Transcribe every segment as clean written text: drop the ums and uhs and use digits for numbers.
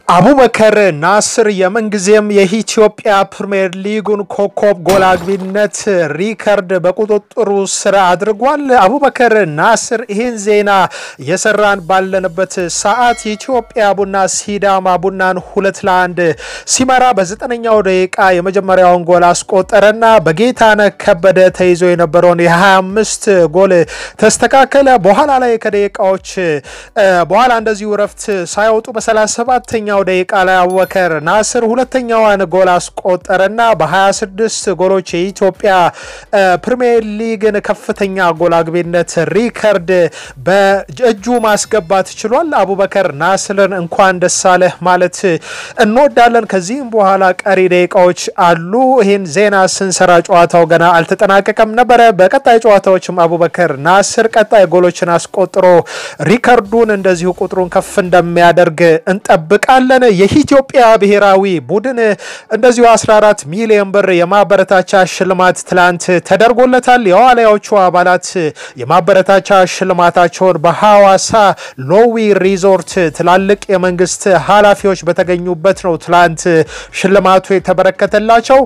አቡበከር ናስር የመንግዜም የኢትዮጵያ ፕሪሚየር ሊጉን ኮከብ ጎል አግቢነት ሪከርድ በቁጥጥሩ ስር አድርጓል። አቡበከር ናስር ይህን ዜና የሰራን ባለንበት ሰዓት ኢትዮጵያ ቡና ሲዳማ ቡናን 2-1 ሲመራ በ9ኛው ደቂቃ የመጀመሪያውን ጎል አስቆጠረና በጌታነህ ከበደ ተይዞ የነበረውን የ25 ጎል ተስተካከለ። በኋላ ላይ ከደቂቃዎች በኋላ እንደዚሁ ረፍት ሳይወጡ በ37ኛው ደቂቃ ላይ አቡበከር ናስር ሁለተኛዋን ጎል አስቆጠረና በ26 ጎሎች የኢትዮጵያ ፕሪሚየር ሊግን ከፍተኛ ጎል አግቢነት ሪከርድ በእጁ ማስገባት ችሏል። አቡበከር ናስርን እንኳን ደስ አለህ ማለት እንወዳለን። ከዚህም በኋላ ቀሪ ደቂቃዎች አሉ። ይሄን ዜና ስንሰራ ጨዋታው ገና አልተጠናቀቀም ነበር። በቀጣይ ጨዋታዎችም አቡበከር ናስር ቀጣይ ጎሎችን አስቆጥሮ ሪከርዱን እንደዚሁ ቁጥሩን ከፍ እንደሚያደርግ እንጠብቃለን። የኢትዮጵያ ብሔራዊ ቡድን እንደዚሁ 14 ሚሊዮን ብር የማበረታቻ ሽልማት ትላንት ተደርጎለታል። የዋሊያዎቹ አባላት የማበረታቻ ሽልማታቸውን በሐዋሳ ሎዊ ሪዞርት ትላልቅ የመንግስት ኃላፊዎች በተገኙበት ነው ትላንት ሽልማቱ የተበረከተላቸው።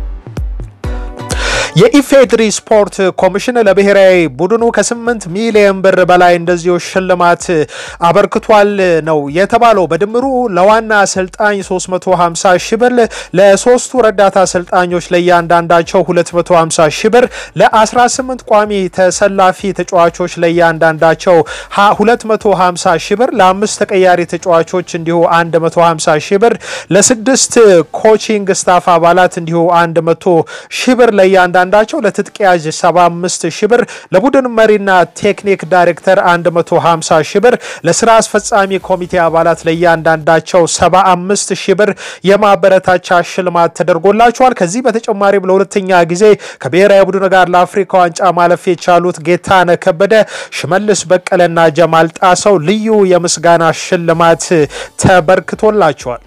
የኢፌድሪ ስፖርት ኮሚሽን ለብሔራዊ ቡድኑ ከ8 ሚሊዮን ብር በላይ እንደዚሁ ሽልማት አበርክቷል ነው የተባለው። በድምሩ ለዋና አሰልጣኝ 350 ሺህ ብር፣ ለሶስቱ ረዳት አሰልጣኞች ለያንዳንዳቸው 250 ሺህ ብር፣ ለ18 ቋሚ ተሰላፊ ተጫዋቾች ለያንዳንዳቸው 250 ሺህ ብር፣ ለ5 ተቀያሪ ተጫዋቾች እንዲሁ 150 ሺህ ብር፣ ለ6 ኮቺንግ ስታፍ አባላት እንዲሁ 100 ሺህ ብር ለያንዳንዳቸው ለትጥቅ ያዥ 75 ሺህ ብር፣ ለቡድን መሪና ቴክኒክ ዳይሬክተር 150 ሺህ ብር፣ ለስራ አስፈጻሚ ኮሚቴ አባላት ለያንዳንዳቸው 75 ሺህ ብር የማበረታቻ ሽልማት ተደርጎላቸዋል። ከዚህ በተጨማሪም ለሁለተኛ ጊዜ ከብሔራዊ ቡድን ጋር ለአፍሪካ ዋንጫ ማለፍ የቻሉት ጌታነህ ከበደ፣ ሽመልስ በቀለና ጀማል ጣሰው ልዩ የምስጋና ሽልማት ተበርክቶላቸዋል።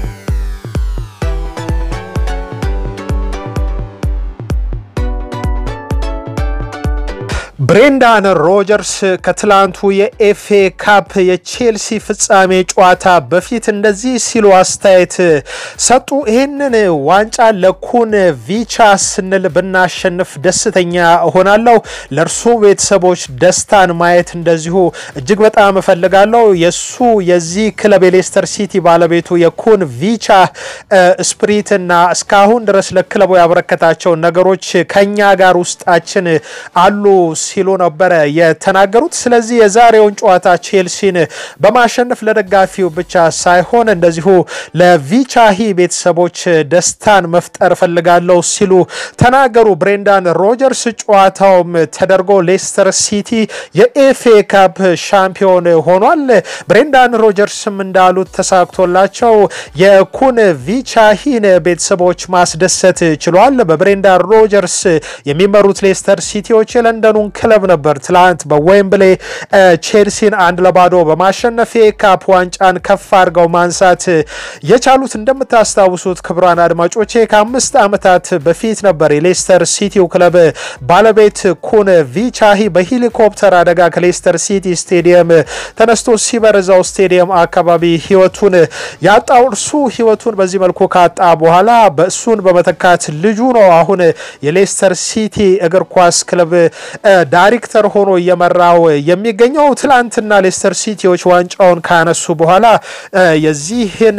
ብሬንዳን ሮጀርስ ከትላንቱ የኤፍኤ ካፕ የቼልሲ ፍጻሜ ጨዋታ በፊት እንደዚህ ሲሉ አስተያየት ሰጡ። ይሄንን ዋንጫ ለኩን ቪቻ ስንል ብናሸንፍ ደስተኛ ሆናለሁ። ለርሱ ቤተሰቦች ደስታን ማየት እንደዚሁ እጅግ በጣም እፈልጋለሁ። የሱ የዚህ ክለብ ሌስተር ሲቲ ባለቤቱ የኩን ቪቻ ስፕሪትና እስካሁን ድረስ ለክለቡ ያበረከታቸው ነገሮች ከኛ ጋር ውስጣችን አሉ ሲሉ ነበር የተናገሩት። ስለዚህ የዛሬውን ጨዋታ ቼልሲን በማሸነፍ ለደጋፊው ብቻ ሳይሆን እንደዚሁ ለቪቻሂ ቤተሰቦች ደስታን መፍጠር ፈልጋለሁ ሲሉ ተናገሩ። ብሬንዳን ሮጀርስ ጨዋታውም ተደርጎ ሌስተር ሲቲ የኤፍኤ ካፕ ሻምፒዮን ሆኗል። ብሬንዳን ሮጀርስም እንዳሉት ተሳክቶላቸው የኩን ቪቻሂን ቤተሰቦች ማስደሰት ችሏል። በብሬንዳን ሮጀርስ የሚመሩት ሌስተር ሲቲዎች የለንደኑን ክለብ ነበር ትላንት በዌምብሌ ቼልሲን 1-0 በማሸነፍ የካፕ ዋንጫን ከፍ አድርገው ማንሳት የቻሉት። እንደምታስታውሱት ክቡራን አድማጮቼ ከ5 ዓመታት በፊት ነበር የሌስተር ሲቲው ክለብ ባለቤት ኩን ቪቻሂ በሄሊኮፕተር አደጋ ከሌስተር ሲቲ ስቴዲየም ተነስቶ ሲበረዛው ስቴዲየም አካባቢ ህይወቱን ያጣው። እርሱ ህይወቱን በዚህ መልኩ ካጣ በኋላ በእሱን በመተካት ልጁ ነው አሁን የሌስተር ሲቲ እግር ኳስ ክለብ ዳይሬክተር ሆኖ እየመራው የሚገኘው። ትላንትና ሌስተር ሲቲዎች ዋንጫውን ካነሱ በኋላ የዚህን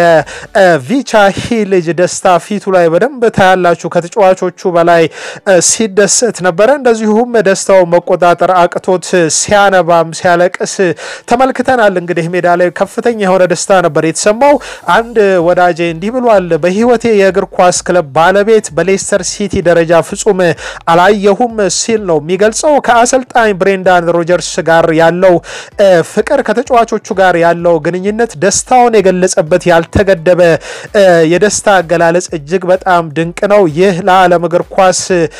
የቪቻሂ ልጅ ደስታ ፊቱ ላይ በደንብ ታያላችሁ። ከተጫዋቾቹ በላይ ሲደሰት ነበር። እንደዚሁም ደስታው መቆጣጠር አቅቶት ሲያነባም ሲያለቅስ ተመልክተናል። እንግዲህ ሜዳ ላይ ከፍተኛ የሆነ ደስታ ነበር የተሰማው። አንድ ወዳጄ እንዲህ ብሏል፣ በህይወቴ የእግር ኳስ ክለብ ባለቤት በሌስተር ሲቲ ደረጃ ፍጹም አላየሁም ሲል ነው የሚገልጸው። ከአሰልጣኝ ብሬንዳን ሮጀርስ ጋር ያለው ፍቅር ከተጫዋቾቹ ጋር ያለው ግንኙነት ደስታውን የገለጸበት ያልተገደበ የደስታ አገላለጽ እጅግ በጣም ድንቅ ነው። ይህ ለዓለም እግር ኳስ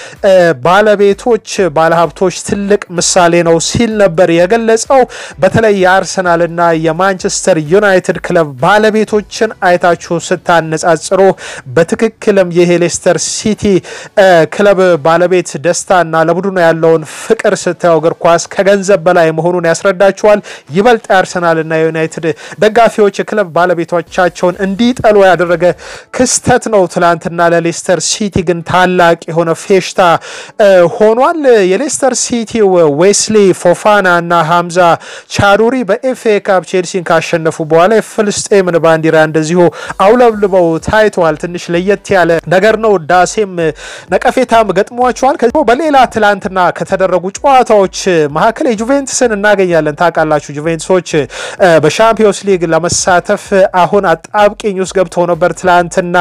ባለቤቶች ባለሀብቶች ትልቅ ምሳሌ ነው ሲል ነበር የገለጸው። በተለይ የአርሰናልና የማንቸስተር ዩናይትድ ክለብ ባለቤቶችን አይታችሁ ስታነጻጽሩ በትክክልም ይሄ ሌስተር ሲቲ ክለብ ባለቤት ደስታና ለቡድኑ ያለውን ፍቅር ስታየው እግር ኳስ ከገንዘብ በላይ መሆኑን ያስረዳቸዋል። ይበልጥ አርሰናልና ዩናይትድ ደጋፊዎች የክለብ ባለቤቶቻቸውን እንዲጠሉ ያደረገ ክስተት ነው። ትላንትና ለሌስተር ሲቲ ግን ታላቅ የሆነ ፌሽታ ሆኗል። የሌስተር ሲቲ ዌስሊ ፎፋና እና ሐምዛ ቻሩሪ በኤፍኤ ካፕ ቼልሲን ካሸነፉ በኋላ የፍልስጤምን ባንዲራ እንደዚሁ አውለብልበው ታይቷል። ትንሽ ለየት ያለ ነገር ነው። ዳሴም ነቀፌታም ገጥሟቸዋል። ከዚህ በሌላ ትላንትና ከተደረጉ ጨዋታዎች መካከል የጁቬንቱስን እናገኛለን። ታውቃላችሁ ጁቬንቱሶች በሻምፒዮንስ ሊግ ለመሳተፍ አሁን አጣብቂኝ ውስጥ ገብተው ነበር። ትላንትና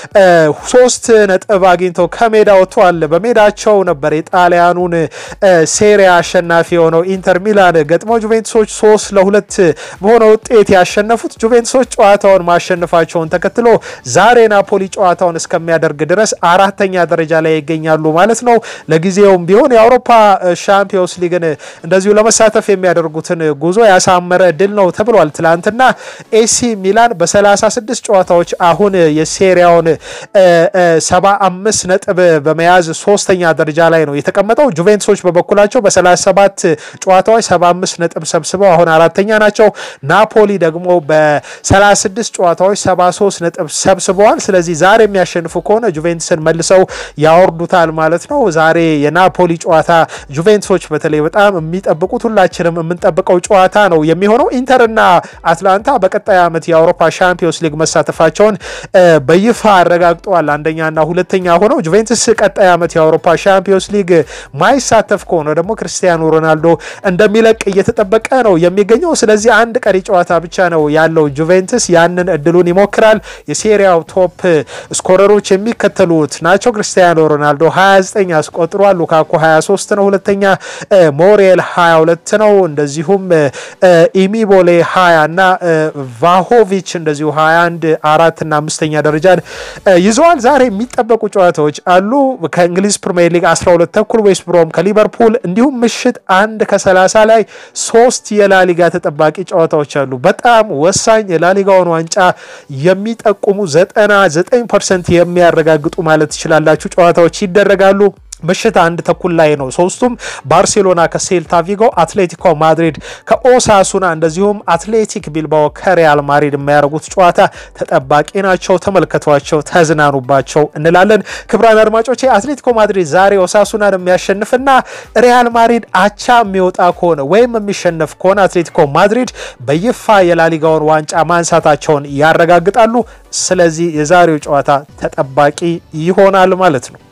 3 ነጥብ አግኝተው ከሜዳ ወጥተዋል። በሜዳቸው ነበር የጣሊያኑን ሴሪያ አሸናፊ የሆነው ኢንተር ሚላን ገጥመው ጁቬንቱሶች 3-2 በሆነ ውጤት ያሸነፉት። ጁቬንቱሶች ጨዋታውን ማሸነፋቸውን ተከትሎ ዛሬ ናፖሊ ጨዋታውን እስከሚያደርግ ድረስ 4ኛ ደረጃ ላይ ይገኛሉ ማለት ነው። ለጊዜውም ቢሆን የአውሮፓ ሻምፒዮንስ ሊግን እንደዚሁ ለመሳተፍ የሚያደርጉትን ጉዞ ያሳመረ ድል ነው ተብሏል። ትላንትና ኤሲ ሚላን በ36 ጨዋታዎች አሁን የሴሪያውን 75 ነጥብ በመያዝ 3ኛ ደረጃ ላይ ነው የተቀመጠው። ጁቬንቱሶች በበኩላቸው በ37 ጨዋታዎች 75 ነጥብ ሰብስበው አሁን 4ኛ ናቸው። ናፖሊ ደግሞ በ36 ጨዋታዎች 73 ነጥብ ሰብስበዋል። ስለዚህ ዛሬ የሚያሸንፉ ከሆነ ጁቬንቱስን መልሰው ያወርዱታል ማለት ነው። ዛሬ የናፖሊ ጨዋታ ጁቬንቱሶች በተለይ በጣም የሚጠብቁት ሁላችንም የምንጠብቀው ጨዋታ ነው የሚሆነው። ኢንተርና አትላንታ በቀጣይ ዓመት የአውሮፓ ሻምፒዮንስ ሊግ መሳተፋቸውን በይፋ አረጋግጠዋል። አንደኛና ሁለተኛ ሆነው ጁቬንቱስ ቀጣይ ዓመት የአውሮፓ ሻምፒዮንስ ሊግ ማይሳተፍ ከሆነ ደግሞ ክርስቲያኖ ሮናልዶ እንደሚለቅ እየተጠበቀ ነው የሚገኘው። ስለዚህ አንድ ቀሪ ጨዋታ ብቻ ነው ያለው። ጁቬንቱስ ያንን እድሉን ይሞክራል። የሴሪያው ቶፕ ስኮረሮች የሚከተሉት ናቸው። ክርስቲያኖ ሮናልዶ 29 አስቆጥሯል። ሉካኩ 23 ነው ሁለተኛ፣ ሞሬል 22 ነው፣ እንደዚሁም ኢሚቦሌ 20 እና ቫሆቪች እንደዚሁ 21 4 እና 5ኛ ደረጃን ይዘዋል። ዛሬ የሚጠበቁ ጨዋታዎች አሉ። ከእንግሊዝ ፕሪሚየር ሊግ 12 ተኩል ዌስት ብሮም ከሊቨርፑል እንዲሁም ምሽት 1:30 ላይ 3 የላሊጋ ተጠባቂ ጨዋታዎች አሉ። በጣም ወሳኝ የላሊጋውን ዋንጫ የሚጠቁሙ 99% የሚያረጋግጡ ማለት ትችላላችሁ ጨዋታዎች ይደረጋሉ። ምሽት 1 ተኩል ላይ ነው ሶስቱም። ባርሴሎና ከሴልታ ቪጎ፣ አትሌቲኮ ማድሪድ ከኦሳሱና እንደዚሁም አትሌቲክ ቢልባኦ ከሪያል ማድሪድ የሚያደርጉት ጨዋታ ተጠባቂ ናቸው። ተመልከቷቸው፣ ተዝናኑባቸው እንላለን። ክቡራን አድማጮቼ አትሌቲኮ ማድሪድ ዛሬ ኦሳሱናን የሚያሸንፍና ሪያል ማድሪድ አቻ የሚወጣ ከሆነ ወይም የሚሸነፍ ከሆነ አትሌቲኮ ማድሪድ በይፋ የላሊጋውን ዋንጫ ማንሳታቸውን ያረጋግጣሉ። ስለዚህ የዛሬው ጨዋታ ተጠባቂ ይሆናል ማለት ነው።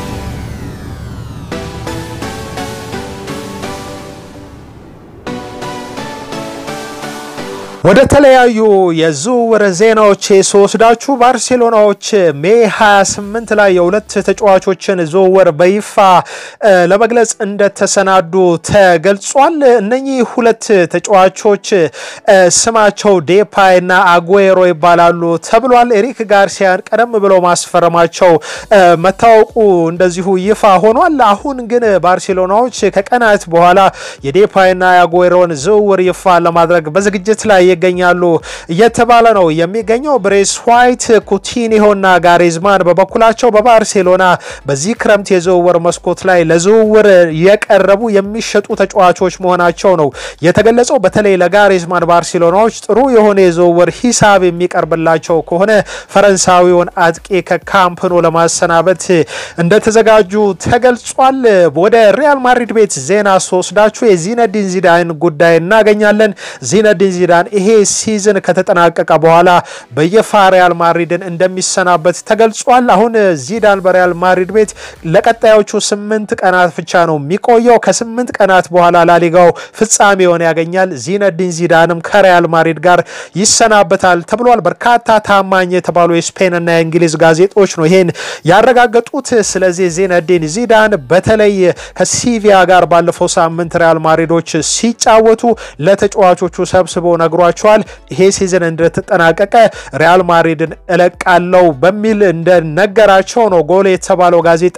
ወደ ተለያዩ የዝውውር ዜናዎች ስወስዳችሁ ባርሴሎናዎች ሜይ 28 ላይ የሁለት ተጫዋቾችን ዝውውር በይፋ ለመግለጽ እንደተሰናዱ ተገልጿል። እነኚህ ሁለት ተጫዋቾች ስማቸው ዴፓይ እና አጉዌሮ ይባላሉ ተብሏል። ኤሪክ ጋርሲያን ቀደም ብሎ ማስፈረማቸው መታወቁ እንደዚሁ ይፋ ሆኗል። አሁን ግን ባርሴሎናዎች ከቀናት በኋላ የዴፓይና የአጉዌሮን ዝውውር ይፋ ለማድረግ በዝግጅት ላይ ይገኛሉ እየተባለ ነው የሚገኘው። ብሬስ ዋይት፣ ኩቲኒሆና ጋሪዝማን በበኩላቸው በባርሴሎና በዚህ ክረምት የዝውውር መስኮት ላይ ለዝውውር የቀረቡ የሚሸጡ ተጫዋቾች መሆናቸው ነው የተገለጸው። በተለይ ለጋሪዝማን ባርሴሎናዎች ጥሩ የሆነ የዝውውር ሂሳብ የሚቀርብላቸው ከሆነ ፈረንሳዊውን አጥቂ ከካምፕ ኖ ለማሰናበት እንደተዘጋጁ ተገልጿል። ወደ ሪያል ማድሪድ ቤት ዜና ስወስዳችሁ የዚነዲን ዚዳን ጉዳይ እናገኛለን። ዚነዲን ዚዳን ይሄ ሲዝን ከተጠናቀቀ በኋላ በይፋ ሪያል ማድሪድን እንደሚሰናበት ተገልጿል። አሁን ዚዳን በሪያል ማድሪድ ቤት ለቀጣዮቹ 8 ቀናት ብቻ ነው የሚቆየው። ከ8 ቀናት በኋላ ላሊጋው ፍጻሜውን ያገኛል። ዚነዲን ዚዳንም ከሪያል ማድሪድ ጋር ይሰናበታል ተብሏል። በርካታ ታማኝ የተባሉ የስፔን እና የእንግሊዝ ጋዜጦች ነው ይሄን ያረጋገጡት። ስለዚህ ዚነዲን ዚዳን በተለይ ከሲቪያ ጋር ባለፈው ሳምንት ሪያል ማድሪዶች ሲጫወቱ ለተጫዋቾቹ ሰብስበው ነግሯቸው ይጠበቅባቸዋል። ይሄ ሲዝን እንደተጠናቀቀ ሪያል ማድሪድን እለቃለው በሚል እንደነገራቸው ነው ጎል የተባለው ጋዜጣ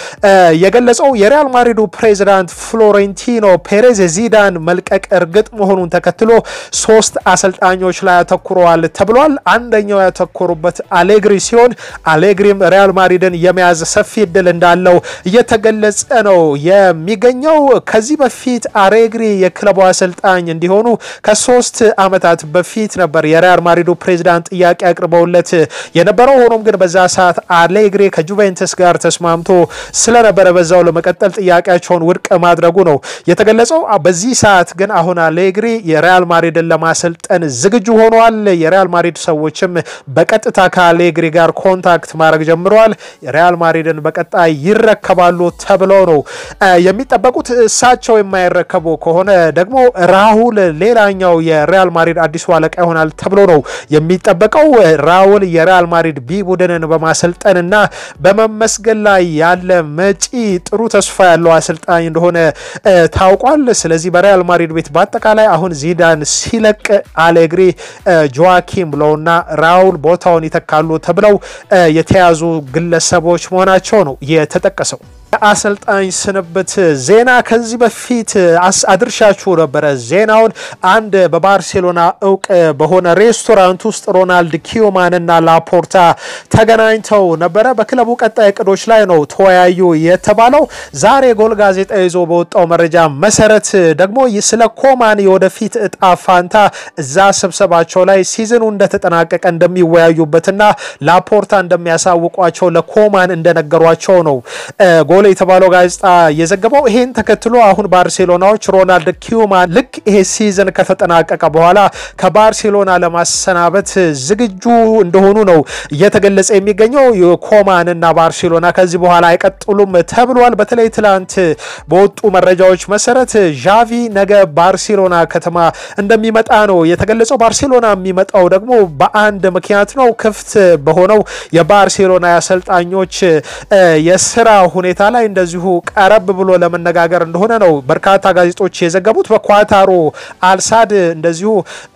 የገለጸው። የሪያል ማድሪዱ ፕሬዚዳንት ፍሎሬንቲኖ ፔሬዝ ዚዳን መልቀቅ እርግጥ መሆኑን ተከትሎ 3 አሰልጣኞች ላይ ያተኩረዋል ተብሏል። አንደኛው ያተኮሩበት አሌግሪ ሲሆን አሌግሪም ሪያል ማድሪድን የመያዝ ሰፊ እድል እንዳለው እየተገለጸ ነው የሚገኘው። ከዚህ በፊት አሌግሪ የክለቡ አሰልጣኝ እንዲሆኑ ከ3 ዓመታት በፊት ነበር የሪያል ማድሪዱ ፕሬዚዳንት ጥያቄ አቅርበውለት የነበረው። ሆኖም ግን በዛ ሰዓት አሌግሪ ከጁቬንተስ ጋር ተስማምቶ ስለነበረ በዛው ለመቀጠል ጥያቄያቸውን ውድቅ ማድረጉ ነው የተገለጸው። በዚህ ሰዓት ግን አሁን አሌግሪ የሪያል ማድሪድን ለማሰልጠን ዝግጁ ሆኗል። የሪያል ማድሪድ ሰዎችም በቀጥታ ከአሌግሪ ጋር ኮንታክት ማድረግ ጀምረዋል። የሪያል ማድሪድን በቀጣይ ይረከባሉ ተብለው ነው የሚጠበቁት። እሳቸው የማይረከቡ ከሆነ ደግሞ ራሁል ሌላኛው የሪያል ማድሪድ አዲሱ አለቃ ይሆናል ተብሎ ነው የሚጠበቀው። ራሁል የሪያል ማድሪድ ቢ ቡድንን በማሰልጠንና በመመስገን ላይ ያለ መጪ ጥሩ ተስፋ ያለው አሰልጣኝ እንደሆነ ታውቋል። ስለዚህ በሪያል ማድሪድ ቤት በአጠቃላይ አሁን ዚዳን ሲለቅ አሌግሪ ጆዋኪም ብለውና ራውል ቦታውን ይተካሉ ተብለው የተያዙ ግለሰቦች መሆናቸው ነው የተጠቀሰው። አሰልጣኝ ስንብት ዜና ከዚህ በፊት አድርሻችሁ ነበር። ዜናውን አንድ በባርሴሎና እውቅ በሆነ ሬስቶራንት ውስጥ ሮናልዶ ኪዩማንና ላፖርታ ተገናኝተው ነበር። በክለቡ ቀጣይ እቅዶች ላይ ነው ተወያዩ የተባለው። ዛሬ ጎል ጋዜጣ ይዞ በወጣው መረጃ መሰረት ደግሞ ስለ ኮማን የወደፊት እጣ ፋንታ እዛ ስብሰባቸው ላይ ሲዝኑ እንደተጠናቀቀ እንደሚወያዩበትና ላፖርታ እንደሚያሳውቋቸው ለኮማን እንደነገሯቸው ነው ጎል የተባለው ጋዜጣ የዘገበው። ይሄን ተከትሎ አሁን ባርሴሎናዎች ሮናልዶ ኪዩማን ልክ ይሄ ሲዝን ከተጠናቀቀ በኋላ ከባርሴሎና ለማሰናበት ዝግጁ እንደሆኑ ነው እየተገለጸ የሚገኘው። ኮማንና ባርሴሎና ከዚህ በኋላ አይቀጥሉም ተብሏል። በተለይ ትላንት በወጡ መረጃዎች መሰረት ዣቪ ነገ ባርሴሎና ከተማ እንደሚመጣ ነው የተገለጸው። ባርሴሎና የሚመጣው ደግሞ በአንድ ምክንያት ነው። ክፍት በሆነው የባርሴሎና አሰልጣኞች የስራ ሁኔታ ላይ እንደዚሁ ቀረብ ብሎ ለመነጋገር እንደሆነ ነው በርካታ ጋዜጦች የዘገቡት። በኳታሩ አልሳድ እንደዚሁ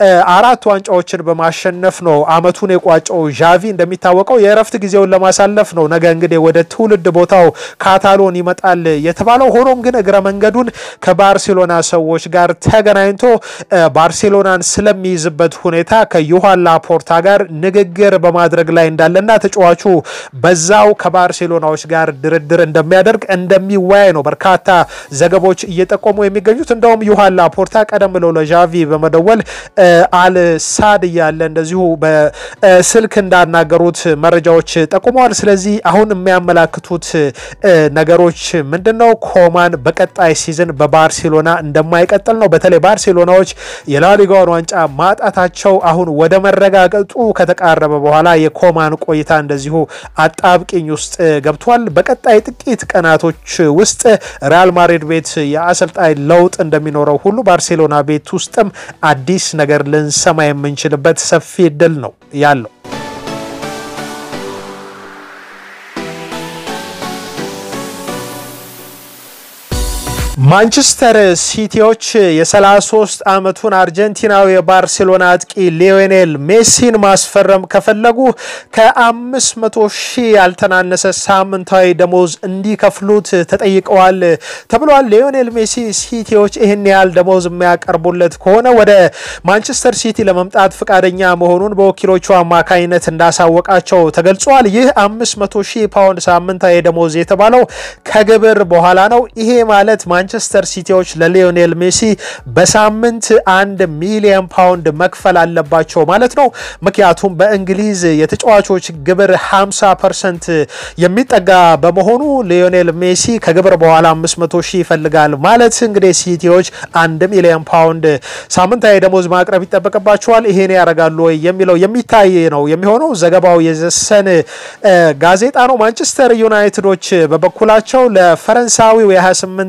4 ዋንጫዎችን በማሸነፍ ነው አመቱን የቋጨው ዣቪ። እንደሚታወቀው የእረፍት ጊዜውን ለማሳለፍ ነው ነገ እንግዲህ ወደ ትውልድ ቦታው ካታሎን ይመጣል የተባለው። ሆኖም ግን እግረ መንገዱን ከባርሴሎና ሰዎች ጋር ተገናኝቶ ባርሴሎናን ስለሚይዝበት ሁኔታ ከዮሃን ላፖርታ ጋር ንግግር በማድረግ ላይ እንዳለና ተጫዋቹ በዛው ከባርሴሎናዎች ጋር ድርድር እንደሚያደርግ እንደሚወያይ ነው በርካታ ዘገቦች እየጠቆሙ የሚገኙት። እንደውም ዮሃን ላፖርታ ቀደም ብለው ለዣቪ በመደወል አልሳድ ያለ እንደዚሁ በስልክ እንዳናገሩት መረጃዎች ጠቁመዋል። ስለዚህ አሁን የሚያመላክቱት ነገሮች ምንድነው? ኮማን በቀጣይ ሲዝን በባርሴሎና እንደማይቀጥል ነው። በተለይ ባርሴሎናዎች የላሊጋውን ዋንጫ ማጣታቸው አሁን ወደ መረጋገጡ ከተቃረበ በኋላ የኮማን ቆይታ እንደዚሁ አጣብቂኝ ውስጥ ገብቷል። በቀጣይ ጥቂት ቀናቶች ውስጥ ሪያል ማድሪድ ቤት የአሰልጣኝ ለውጥ እንደሚኖረው ሁሉ ባርሴሎና ቤት ውስጥም አዲስ ነገር ልንሰማ የምንችልበት ሰፊ እድል ነው ያለው። ማንቸስተር ሲቲዎች የ33 ዓመቱን አርጀንቲናዊ የባርሴሎና አጥቂ ሊዮኔል ሜሲን ማስፈረም ከፈለጉ ከ500,000 ያልተናነሰ ሳምንታዊ ደሞዝ እንዲከፍሉት ተጠይቀዋል ተብሏል። ሊዮኔል ሜሲ ሲቲዎች ይህን ያህል ደሞዝ የሚያቀርቡለት ከሆነ ወደ ማንቸስተር ሲቲ ለመምጣት ፈቃደኛ መሆኑን በወኪሎቹ አማካኝነት እንዳሳወቃቸው ተገልጿል። ይህ 500,000 ፓውንድ ሳምንታዊ ደሞዝ የተባለው ከግብር በኋላ ነው። ይሄ ማለት ማንቸስተር ሲቲዎች ለሊዮኔል ሜሲ በሳምንት 1 ሚሊዮን ፓውንድ መክፈል አለባቸው ማለት ነው። ምክንያቱም በእንግሊዝ የተጫዋቾች ግብር 50% የሚጠጋ በመሆኑ ሊዮኔል ሜሲ ከግብር በኋላ 500,000 ይፈልጋል ማለት እንግዲህ ሲቲዎች 1 ሚሊዮን ፓውንድ ሳምንታዊ ደሞዝ ማቅረብ ይጠበቅባቸዋል። ይሄን ያደርጋሉ ወይ የሚለው የሚታይ ነው የሚሆነው። ዘገባው የዘሰን ጋዜጣ ነው። ማንቸስተር ዩናይትዶች በበኩላቸው ለፈረንሳዊው የ28 ዓመት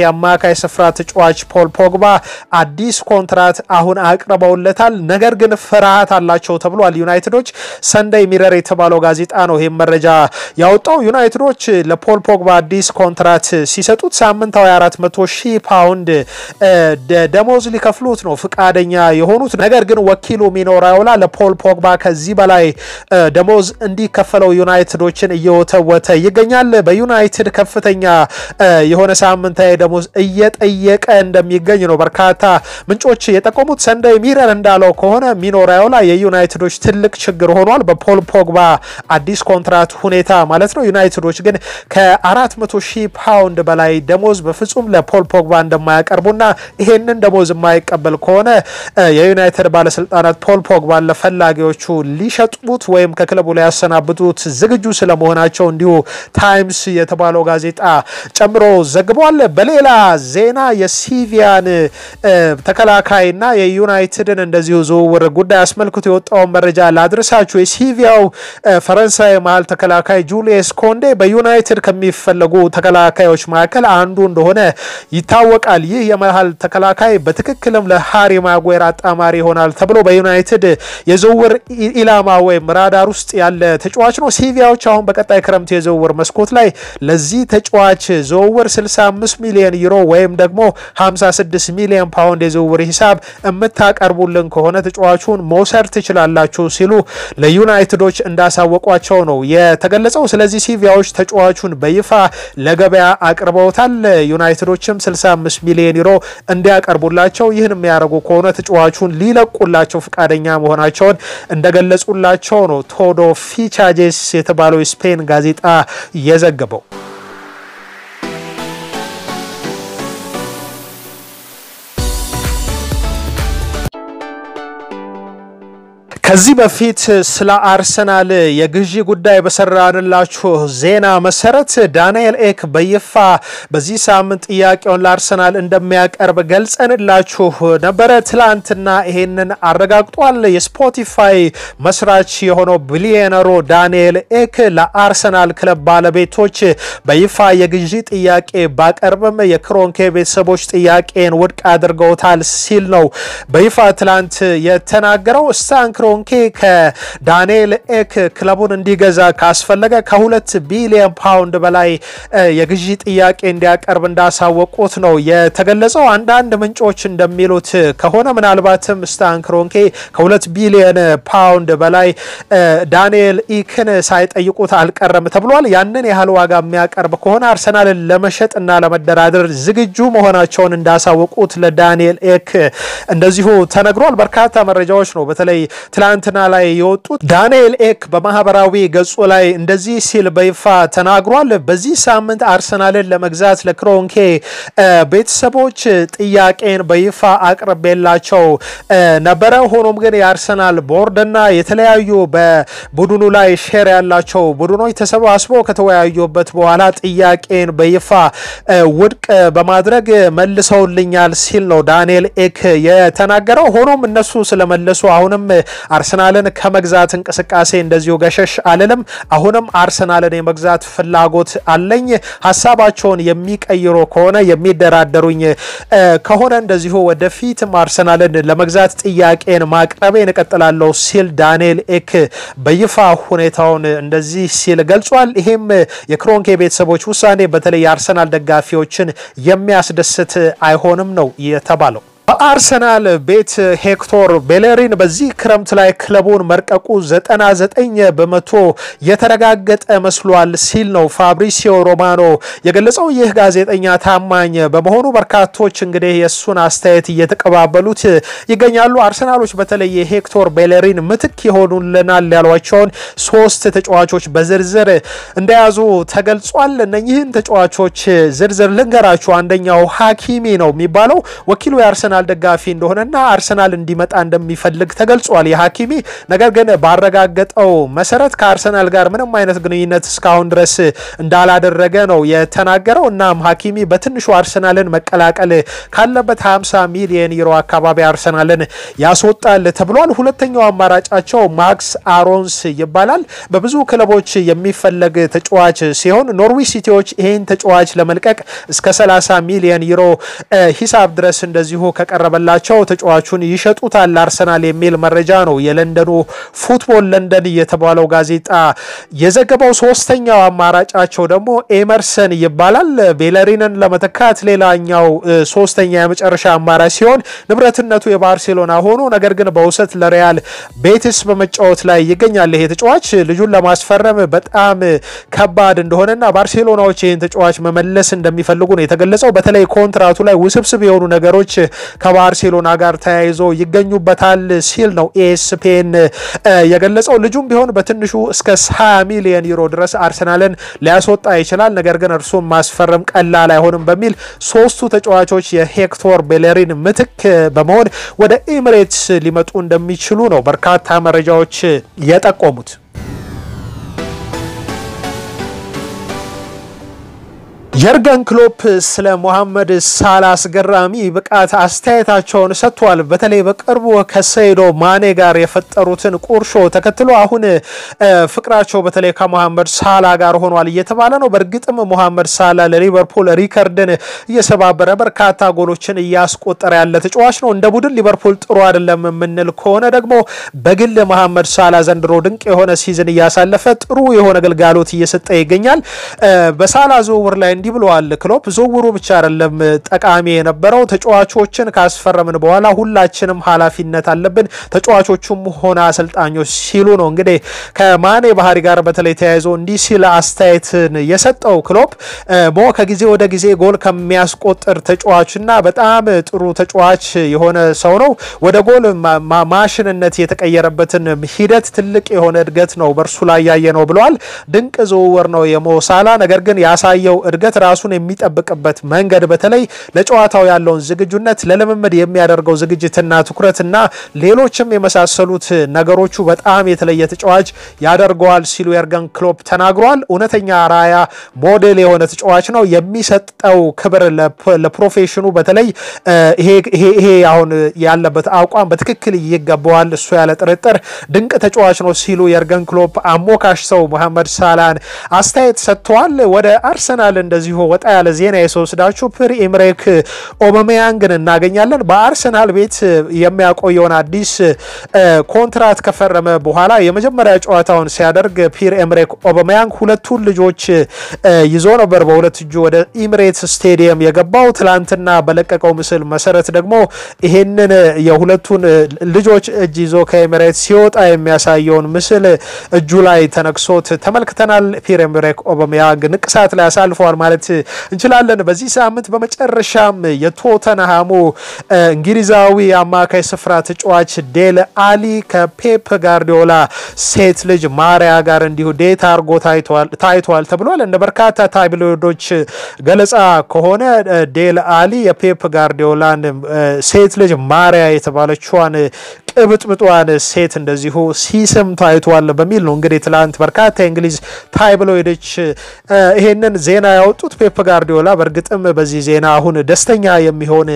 የአማካይ ስፍራ ተጫዋች ፖል ፖግባ አዲስ ኮንትራት አሁን አቅርበውለታል። ነገር ግን ፍርሃት አላቸው ተብሏል ዩናይትዶች። ሰንደይ ሚረር የተባለው ጋዜጣ ነው ይሄን መረጃ ያወጣው። ዩናይትዶች ለፖል ፖግባ አዲስ ኮንትራት ሲሰጡት ሳምንታዊ 400,000 ፓውንድ ደሞዝ ሊከፍሉት ነው ፍቃደኛ የሆኑት። ነገር ግን ወኪሉ ሚኖ ራዮላ ለፖል ፖግባ ከዚህ በላይ ደሞዝ እንዲከፈለው ዩናይትዶችን እየወተወተ ይገኛል። በዩናይትድ ከፍተኛ የሆነ ሳምንታዊ ደሞዝ እየጠየቀ እንደሚገኝ ነው በርካታ ምንጮች የጠቆሙት። ሰንደይ ሚረር እንዳለው ከሆነ ሚኖ ራዮላ የዩናይትዶች ትልቅ ችግር ሆኗል በፖል ፖግባ አዲስ ኮንትራት ሁኔታ ማለት ነው። ዩናይትዶች ግን ከ400,000 ፓውንድ በላይ ደሞዝ በፍጹም ለፖል ፖግባ እንደማያቀርቡና ይሄንን ደሞዝ የማይቀበል ከሆነ የዩናይትድ ባለስልጣናት ፖል ፖግባ ለፈላጊዎቹ ሊሸጡት ወይም ከክለቡ ላይ ያሰናብቱት ዝግጁ ስለመሆናቸው እንዲሁ ታይምስ የተባለው ጋዜጣ ጨምሮ ዘግቧል። በሌላ ዜና የሲቪያን ተከላካይና የዩናይትድን እንደዚሁ ዝውውር ጉዳይ አስመልክቶ የወጣው መረጃ ላድርሳችሁ። የሲቪያው ፈረንሳይ መሃል ተከላካይ ጁሊየስ ኮንዴ በዩናይትድ ከሚፈለጉ ተከላካዮች መካከል አንዱ እንደሆነ ይታወቃል። ይህ የመሃል ተከላካይ በትክክልም ለሃሪ ማጓየር አጣማሪ ይሆናል ተብሎ በዩናይትድ የዝውውር ኢላማ ወይም ራዳር ውስጥ ያለ ተጫዋች ነው። ሲቪያዎች አሁን በቀጣይ ክረምት የዝውውር መስኮት ላይ ለዚህ ተጫዋች ዝውውር 65 ሚሊዮን ዩሮ ወይም ደግሞ 56 ሚሊዮን ፓውንድ የዝውውር ሂሳብ የምታቀርቡልን ከሆነ ተጫዋቹን መውሰድ ትችላላችሁ ሲሉ ለዩናይትዶች እንዳሳወቋቸው ነው የተገለጸው። ስለዚህ ሲቪያዎች ተጫዋቹን በይፋ ለገበያ አቅርበውታል። ዩናይትዶችም 65 ሚሊዮን ዩሮ እንዲያቀርቡላቸው ይህን የሚያደርጉ ከሆነ ተጫዋቹን ሊለቁላቸው ፍቃደኛ መሆናቸውን እንደገለጹላቸው ነው ቶዶ ፊቻጄስ የተባለው ስፔን ጋዜጣ የዘገበው። ከዚህ በፊት ስለ አርሰናል የግዢ ጉዳይ በሰራንላችሁ ዜና መሰረት ዳንኤል ኤክ በይፋ በዚህ ሳምንት ጥያቄውን ለአርሰናል እንደሚያቀርብ ገልጸንላችሁ ነበረ። ትላንትና ይሄንን አረጋግጧል። የስፖቲፋይ መስራች የሆነው ቢሊዮነሩ ዳንኤል ኤክ ለአርሰናል ክለብ ባለቤቶች በይፋ የግዢ ጥያቄ ባቀርብም የክሮንኬ ቤተሰቦች ጥያቄን ውድቅ አድርገውታል ሲል ነው በይፋ ትላንት የተናገረው። ስታንክሮ ከዳንኤል ኤክ ክለቡን እንዲገዛ ካስፈለገ ከ2 ቢሊዮን ፓውንድ በላይ የግዢ ጥያቄ እንዲያቀርብ እንዳሳወቁት ነው የተገለጸው። አንዳንድ ምንጮች እንደሚሉት ከሆነ ምናልባትም ስታንክሮንኬ ከ2 ቢሊዮን ፓውንድ በላይ ዳንኤል ኤክን ሳይጠይቁት አልቀረም ተብሏል። ያንን ያህል ዋጋ የሚያቀርብ ከሆነ አርሰናልን ለመሸጥና ለመደራደር ዝግጁ መሆናቸውን እንዳሳወቁት ለዳንኤል ኤክ እንደዚሁ ተነግሯል። በርካታ መረጃዎች ነው በተለይ ትላንትና ላይ የወጡት። ዳንኤል ኤክ በማህበራዊ ገጹ ላይ እንደዚህ ሲል በይፋ ተናግሯል። በዚህ ሳምንት አርሰናልን ለመግዛት ለክሮንኬ ቤተሰቦች ጥያቄን በይፋ አቅርቤላቸው ነበረ። ሆኖም ግን የአርሰናል ቦርድና የተለያዩ በቡድኑ ላይ ሼር ያላቸው ቡድኖች ተሰባስበው ከተወያዩበት በኋላ ጥያቄን በይፋ ውድቅ በማድረግ መልሰውልኛል ሲል ነው ዳንኤል ኤክ የተናገረው። ሆኖም እነሱ ስለመለሱ አሁንም አርሰናልን ከመግዛት እንቅስቃሴ እንደዚሁ ገሸሽ አለለም። አሁንም አርሰናልን የመግዛት ፍላጎት አለኝ። ሐሳባቸውን የሚቀይሩ ከሆነ የሚደራደሩኝ ከሆነ እንደዚሁ ወደፊት አርሰናልን ለመግዛት ጥያቄን ማቅረቤን እቀጥላለሁ ሲል ዳንኤል ኤክ በይፋ ሁኔታውን እንደዚህ ሲል ገልጿል። ይሄም የክሮንኬ ቤተሰቦች ውሳኔ በተለይ የአርሰናል ደጋፊዎችን የሚያስደስት አይሆንም ነው የተባለው። በአርሰናል ቤት ሄክቶር ቤሌሪን በዚህ ክረምት ላይ ክለቡን መርቀቁ 99% የተረጋገጠ መስሏል ሲል ነው ፋብሪሲዮ ሮማኖ የገለጸው። ይህ ጋዜጠኛ ታማኝ በመሆኑ በርካቶች እንግዲህ የሱን አስተያየት እየተቀባበሉት ይገኛሉ። አርሰናሎች በተለይ ሄክቶር ቤሌሪን ምትክ ይሆኑልናል ያሏቸውን 3 ተጫዋቾች በዝርዝር እንደያዙ ተገልጿል። እነኚህን ተጫዋቾች ዝርዝር ልንገራችሁ። አንደኛው ሐኪሚ ነው የሚባለው። ወኪሉ የአርሰናል የአርሰናል ደጋፊ እንደሆነና አርሰናል እንዲመጣ እንደሚፈልግ ተገልጿል የሐኪሚ ነገር ግን ባረጋገጠው መሰረት ከአርሰናል ጋር ምንም አይነት ግንኙነት እስካሁን ድረስ እንዳላደረገ ነው የተናገረው እናም ሐኪሚ በትንሹ አርሰናልን መቀላቀል ካለበት 50 ሚሊዮን ዩሮ አካባቢ አርሰናልን ያስወጣል ተብሏል ሁለተኛው አማራጫቸው ማክስ አሮንስ ይባላል በብዙ ክለቦች የሚፈለግ ተጫዋች ሲሆን ኖርዊች ሲቲዎች ይሄን ተጫዋች ለመልቀቅ እስከ 30 ሚሊዮን ዩሮ ሂሳብ ድረስ እንደዚሁ ከቀረበላቸው ተጫዋቹን ይሸጡታል አርሰናል የሚል መረጃ ነው የለንደኑ ፉትቦል ለንደን የተባለው ጋዜጣ የዘገበው ሶስተኛው አማራጫቸው ደግሞ ኤመርሰን ይባላል ቤለሪንን ለመተካት ሌላኛው ሶስተኛ የመጨረሻ አማራጭ ሲሆን ንብረትነቱ የባርሴሎና ሆኖ ነገር ግን በውሰት ለሪያል ቤቲስ በመጫወት ላይ ይገኛል ይሄ ተጫዋች ልጁን ለማስፈረም በጣም ከባድ እንደሆነና ባርሴሎናዎች ይሄን ተጫዋች መመለስ እንደሚፈልጉ ነው የተገለጸው በተለይ ኮንትራቱ ላይ ውስብስብ የሆኑ ነገሮች ከባርሴሎና ጋር ተያይዞ ይገኙበታል ሲል ነው ኤስፒኤን የገለጸው ልጁም ቢሆን በትንሹ እስከ 20 ሚሊዮን ዩሮ ድረስ አርሰናልን ሊያስወጣ ይችላል ነገር ግን እርሱን ማስፈረም ቀላል አይሆንም በሚል ሶስቱ ተጫዋቾች የሄክቶር ቤለሪን ምትክ በመሆን ወደ ኤሚሬትስ ሊመጡ እንደሚችሉ ነው በርካታ መረጃዎች የጠቆሙት የርገን ክሎፕ ስለ መሐመድ ሳላ አስገራሚ ብቃት አስተያየታቸውን ሰጥቷል በተለይ በቅርቡ ከሰይዶ ማኔ ጋር የፈጠሩትን ቁርሾ ተከትሎ አሁን ፍቅራቸው በተለይ ከመሐመድ ሳላ ጋር ሆኗል እየተባለ ነው በርግጥም መሐመድ ሳላ ለሊቨርፑል ሪከርድን እየሰባበረ በርካታ ጎሎችን ያስቆጠረ ያለ ተጫዋች ነው እንደ ቡድን ሊቨርፑል ጥሩ አይደለም ምንል ከሆነ ደግሞ በግል መሐመድ ሳላ ዘንድሮ ድንቅ የሆነ ሲዝን ያሳለፈ ጥሩ የሆነ ግልጋሎት እየሰጠ ይገኛል በሳላ ዝውውር ላይ ብለዋል ክሎፕ ዝውውሩ ብቻ አይደለም ጠቃሚ የነበረው ተጫዋቾችን ካስፈረምን በኋላ ሁላችንም ኃላፊነት አለብን ተጫዋቾቹም ሆነ አሰልጣኞች ሲሉ ነው እንግዲህ ከማኔ ባህሪ ጋር በተለይ ተያይዞ እንዲህ ሲል አስተያየትን የሰጠው ክሎፕ ሞ ከጊዜ ወደ ጊዜ ጎል ከሚያስቆጥር ተጫዋችና በጣም ጥሩ ተጫዋች የሆነ ሰው ነው ወደ ጎል ማሽንነት የተቀየረበትን ሂደት ትልቅ የሆነ እድገት ነው በርሱ ላይ ያየ ነው ብለዋል ድንቅ ዝውውር ነው የሞሳላ ነገር ግን ያሳየው እድገት ራሱን የሚጠብቅበት መንገድ በተለይ ለጨዋታው ያለውን ዝግጁነት ለለመመድ የሚያደርገው ዝግጅትና ትኩረትና ሌሎችም የመሳሰሉት ነገሮቹ በጣም የተለየ ተጫዋች ያደርገዋል ሲሉ የርገን ክሎፕ ተናግሯል እውነተኛ ራያ ሞዴል የሆነ ተጫዋች ነው የሚሰጠው ክብር ለፕሮፌሽኑ በተለይ ይሄ አሁን ያለበት አቋም በትክክል ይገባዋል እሱ ያለ ጥርጥር ድንቅ ተጫዋች ነው ሲሉ የርገን ክሎፕ አሞካሽ ሰው መሐመድ ሳላን አስተያየት ሰጥተዋል ወደ አርሰናል እንደዚሁ ወጣ ያለ ዜና የሶስዳችሁ ፒር ኤምሬክ ኦባሜያንግን እናገኛለን በአርሰናል ቤት የሚያቆየውን አዲስ ኮንትራት ከፈረመ በኋላ የመጀመሪያ ጨዋታውን ሲያደርግ ፒር ኤምሬክ ኦባሜያንግ ሁለቱን ልጆች ይዞ ነበር በሁለት እጁ ወደ ኤሚሬትስ ስቴዲየም የገባው ትላንትና በለቀቀው ምስል መሰረት ደግሞ ይሄንን የሁለቱን ልጆች እጅ ይዞ ከኤሚሬትስ ሲወጣ የሚያሳየውን ምስል እጁ ላይ ተነክሶት ተመልክተናል ፒር ኤምሬክ ኦባሜያንግ ንቅሳት ላይ አሳልፈዋል ማለት እንችላለን በዚህ ሳምንት በመጨረሻም የቶተንሃሙ እንግሊዛዊ አማካይ ስፍራ ተጫዋች ዴል አሊ ከፔፕ ጋርዲዮላ ሴት ልጅ ማሪያ ጋር እንዲሁ ዴት አርጎ ታይቷል ተብሏል እንደ በርካታ ታብሎይዶች ገለጻ ከሆነ ዴል አሊ የፔፕ ጋርዲዮላን ሴት ልጅ ማሪያ የተባለችዋን ቅብጥብጧን ሴት እንደዚሁ ሲስም ታይቷል በሚል ነው እንግዲህ ትላንት በርካታ እንግሊዝ ታብሎይዶች ይሄንን ዜና ያወጡት ፔፕ ጋርዲዮላ በርግጥም በዚህ ዜና አሁን ደስተኛ የሚሆን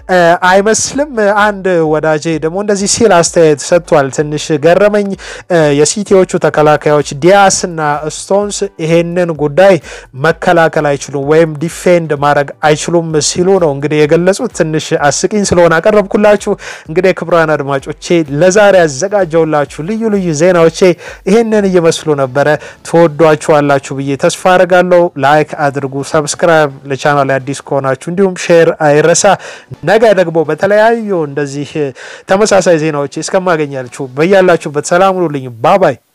አይመስልም አንድ ወዳጄ ደግሞ እንደዚህ ሲል አስተያየት ሰጥቷል ትንሽ ገረመኝ የሲቲዎቹ ተከላካዮች ዲያስና ስቶንስ ይሄንን ጉዳይ መከላከል አይችሉም ወይም ዲፌንድ ማድረግ አይችሉም ሲሉ ነው እንግዲህ የገለጹት ትንሽ አስቂኝ ስለሆነ አቀረብኩላችሁ እንግዲህ ክብራን አድማጮቼ ለዛሬ አዘጋጀውላችሁ ልዩ ልዩ ዜናዎቼ ይሄንን እየመስሉ ነበር ተወዷችኋላችሁ ብዬ ተስፋ አደርጋለሁ ላይክ አድርጉ ሰብስክራይብ ለቻናሉ አዲስ ከሆናችሁ እንዲሁም ሼር አይረሳ ነገ ደግሞ በተለያዩ እንደዚህ ተመሳሳይ ዜናዎች እስከማገኛችሁ በያላችሁበት ሰላም ሁኑልኝ ባይ ባይ